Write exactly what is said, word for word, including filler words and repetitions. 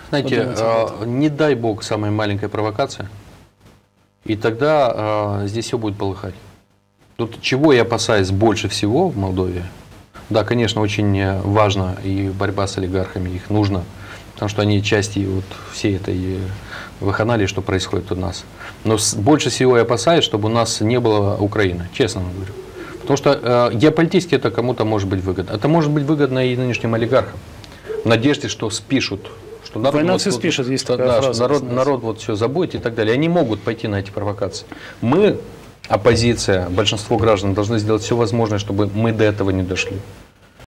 Знаете, э, не дай бог самая маленькая провокация, и тогда э, здесь все будет полыхать. Тут чего я опасаюсь больше всего в Молдове? Да, конечно, очень важно и борьба с олигархами, их нужно, потому что они части вот всей этой вакханалии, что происходит у нас. Но больше всего я опасаюсь, чтобы у нас не было Украины, честно говорю. Потому что э, геополитически это кому-то может быть выгодно. Это может быть выгодно и нынешним олигархам. В надежде, что спишут. Что народ, Война вот, все вот, спишет, есть что, такая да, фраза. что народ, народ вот все забудет и так далее. Они могут пойти на эти провокации. Мы, оппозиция, большинство граждан должны сделать все возможное, чтобы мы до этого не дошли.